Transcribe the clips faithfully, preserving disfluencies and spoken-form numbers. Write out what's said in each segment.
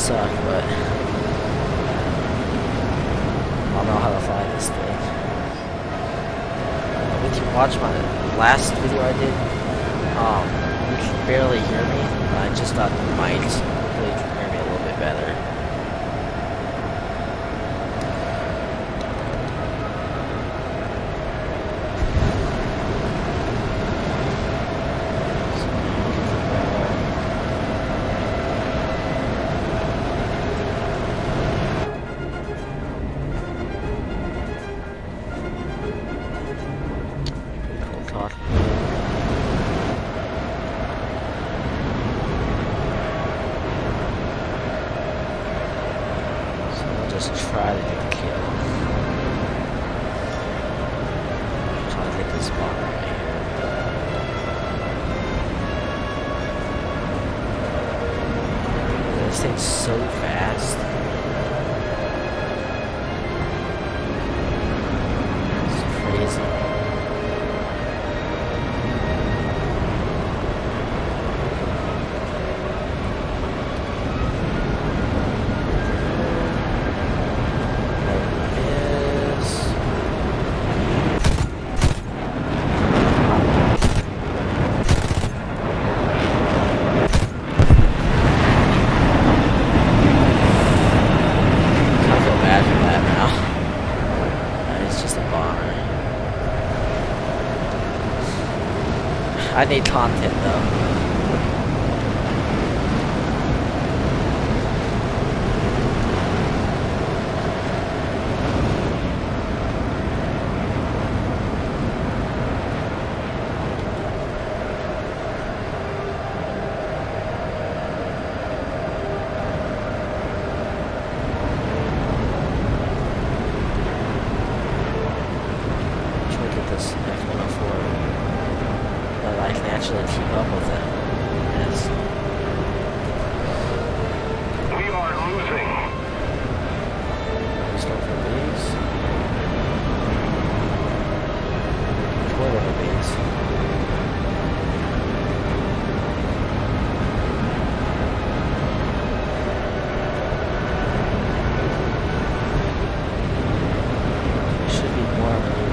suck, but I'll know how to fly this thing. Uh, if you watch my last video I did, um, you can barely hear me. I just got the mics, so you can hear me a little bit better. Just try to get a kill. Try to get this spot right here. This thing's so fast. It's crazy. I need content though. Try to get this F one oh four. I can actually keep up with it. Yes. We are losing. Let's go for these. What are these? Should be more of a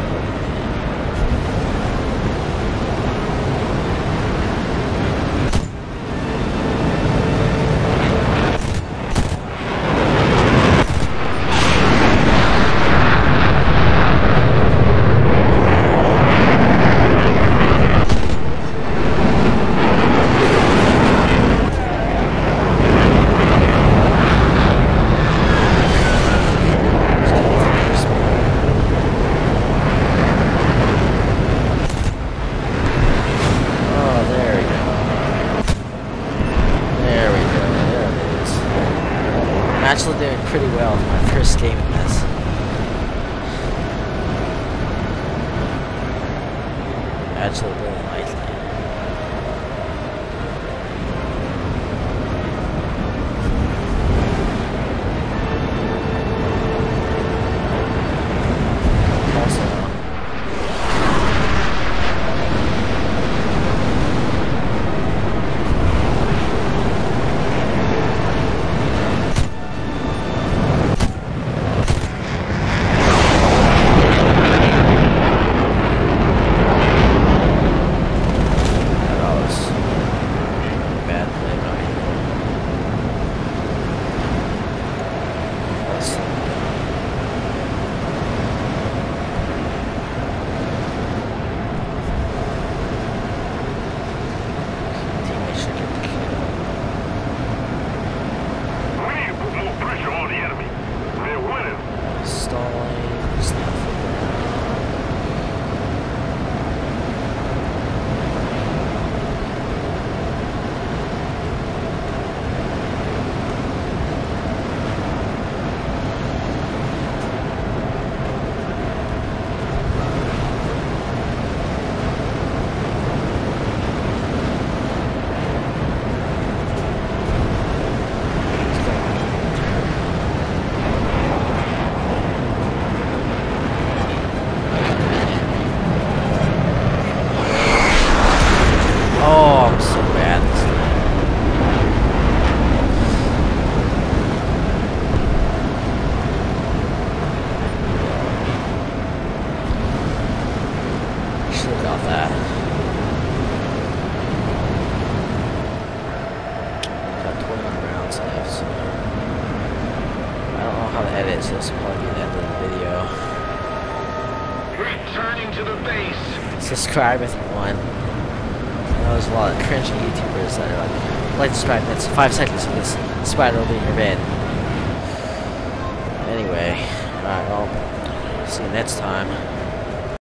actually doing pretty well for my first game in this. Actually really nicely. edit, so this will probably be the end of the video. Returning to the base. Subscribe if you want. I know there's a lot of cringy YouTubers that are like, like subscribe, that's five seconds of this spider will be in your bed. Anyway, alright, well, see you next time.